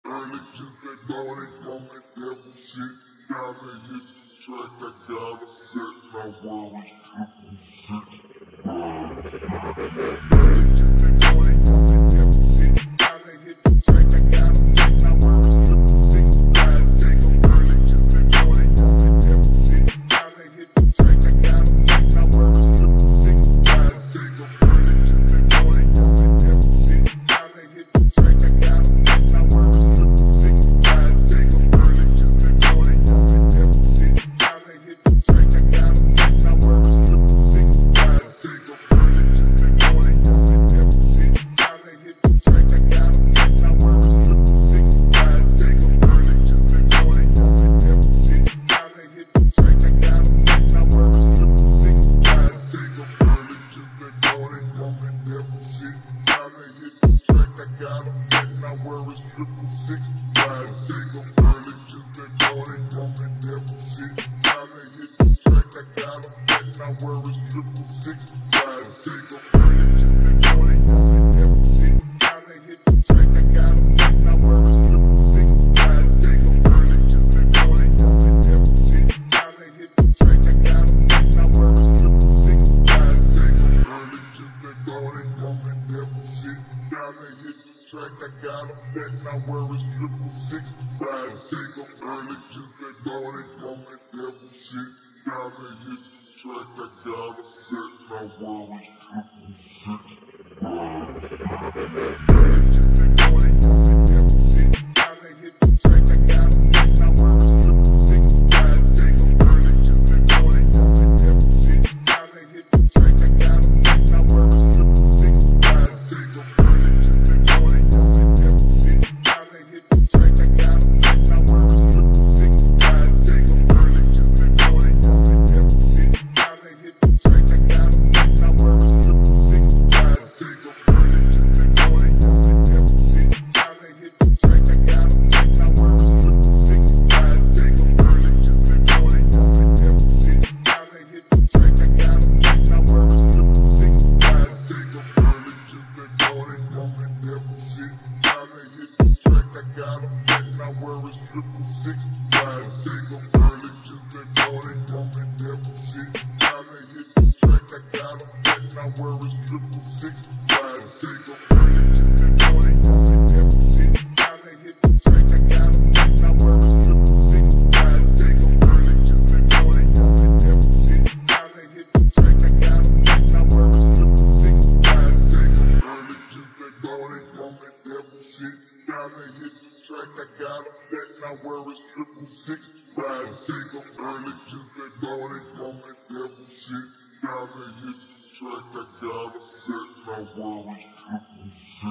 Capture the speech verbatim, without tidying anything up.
early, just that morning, on that devil shit. Down and hit the track, I got a set, no worries, triple six. Early, just that morning, on that devil shit. Down and hit the track, I got a set, no worries, triple six. Ride single, early, just that morning, on that devil shit. Down and hit the track, I got a set, no worries, triple six. Ride single, early, just that morning, on that devil shit. Down and hit the track, I got a set, no worries, triple six. Ride single, early, just that morning, on that devil shit. Down and hit the track, I got a set, no worries, triple six. Ride single, early, just that morning, on that devil shit. Down and hit the track, I got a set, no worries, triple six. Ride single, early, just that morning, on that devil shit. Down and hit the track, I got a set, no worries, triple six. Ride single, early, just that morning, on that devil shit. Down and hit the track, I got a set, no worries, triple six. Ride single, early, just that morning, on that devil shit. Down and hit the track, I got a set, no worries, triple six. Ride single, early, just that morning, on that devil shit. Down and hit the track, I got a set, no worries, triple six. Ride single, early, just that morning, on that devil shit. Down and hit the track, I got a set, no worries, triple six. Ride single, early, just that morning, on that devil shit. Down and hit the track, I got a set, no worries, triple six. Ride single, early, just that morning, on that devil shit. Down and hit the track, I got a set, no worries, triple six. Ride early, just that morning, on that devil shit. Down and hit the track, I got a set, no worries, triple six. Ride single, early, just that morning, on that devil shit. Down and hit the track, I got a set, no worries, triple six. Ride single, early, just that morning, on that devil shit. Down and hit the track, I got a set, no worries, triple six. Ride single, early, just that morning, on that devil shit. Down and hit the track, I got a set, no worries, triple six. Ride single, early, just that morning, on that devil shit. Down and hit the track, I got a set, no worries, triple six. Ride single, early, just that morning, on that devil shit. Down and hit the track, I got a set, no worries, triple six. Ride single, early, just that morning, on that devil shit. Down and hit the track, I got a set, no worries, triple six. Ride single, early, just that morning, on that devil shit. Down and hit the track, I got a set, no worries, triple six. Ride single, early, just that morning, on that devil shit. Down and hit the track, I got a set, no worries, triple six. Ride single, early, just that morning, on that devil shit. Down and hit the track, I got a set, no worries, triple six. Ride single, early, just that morning, on that devil shit. Down and hit the track, I got a set, no worries, triple six. Ride single, early, just that morning, on that devil shit. Down and hit the track, I got a set, no worries, triple six.